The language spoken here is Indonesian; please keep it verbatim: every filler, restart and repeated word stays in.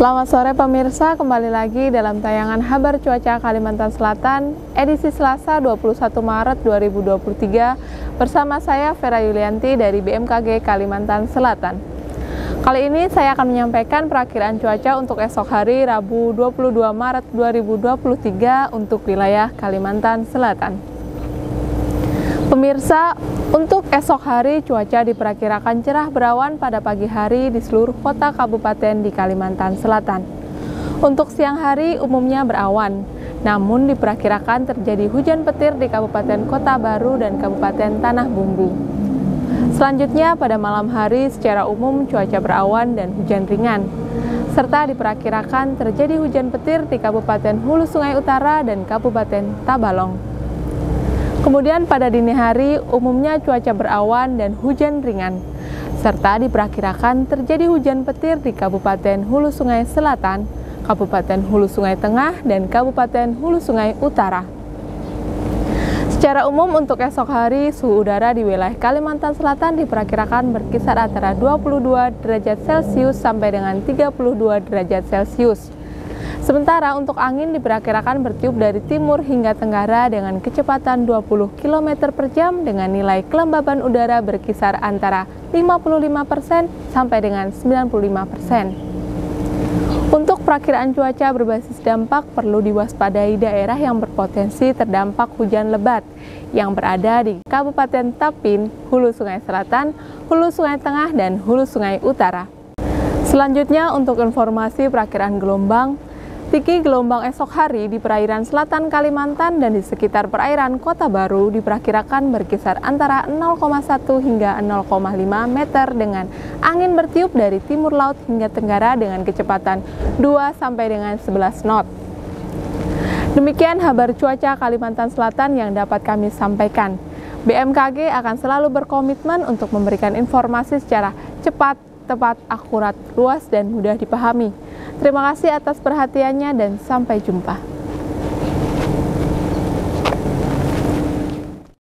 Selamat sore pemirsa, kembali lagi dalam tayangan Kabar Cuaca Kalimantan Selatan edisi Selasa dua puluh satu Maret dua ribu dua puluh tiga bersama saya Vera Yulianti dari B M K G Kalimantan Selatan. Kali ini saya akan menyampaikan perakiraan cuaca untuk esok hari Rabu dua puluh dua Maret dua ribu dua puluh tiga untuk wilayah Kalimantan Selatan. Pemirsa, untuk esok hari cuaca diperkirakan cerah berawan pada pagi hari di seluruh kota kabupaten di Kalimantan Selatan. Untuk siang hari umumnya berawan, namun diperkirakan terjadi hujan petir di Kabupaten Kota Baru dan Kabupaten Tanah Bumbu. Selanjutnya pada malam hari secara umum cuaca berawan dan hujan ringan, serta diperkirakan terjadi hujan petir di Kabupaten Hulu Sungai Utara dan Kabupaten Tabalong. Kemudian pada dini hari umumnya cuaca berawan dan hujan ringan, serta diperkirakan terjadi hujan petir di Kabupaten Hulu Sungai Selatan, Kabupaten Hulu Sungai Tengah, dan Kabupaten Hulu Sungai Utara. Secara umum untuk esok hari suhu udara di wilayah Kalimantan Selatan diperkirakan berkisar antara dua puluh dua derajat Celcius sampai dengan tiga puluh dua derajat Celcius. Sementara untuk angin diperkirakan bertiup dari timur hingga tenggara dengan kecepatan dua puluh kilometer per jam dengan nilai kelembaban udara berkisar antara lima puluh lima persen sampai dengan sembilan puluh lima persen. Untuk perakiraan cuaca berbasis dampak perlu diwaspadai daerah yang berpotensi terdampak hujan lebat yang berada di Kabupaten Tapin, Hulu Sungai Selatan, Hulu Sungai Tengah, dan Hulu Sungai Utara. Selanjutnya untuk informasi perakiraan gelombang, tinggi gelombang esok hari di perairan selatan Kalimantan dan di sekitar perairan Kota Baru diperkirakan berkisar antara nol koma satu hingga nol koma lima meter dengan angin bertiup dari timur laut hingga tenggara dengan kecepatan dua sampai dengan sebelas knot. Demikian kabar cuaca Kalimantan Selatan yang dapat kami sampaikan. B M K G akan selalu berkomitmen untuk memberikan informasi secara cepat, tepat, akurat, luas, dan mudah dipahami. Terima kasih atas perhatiannya dan sampai jumpa.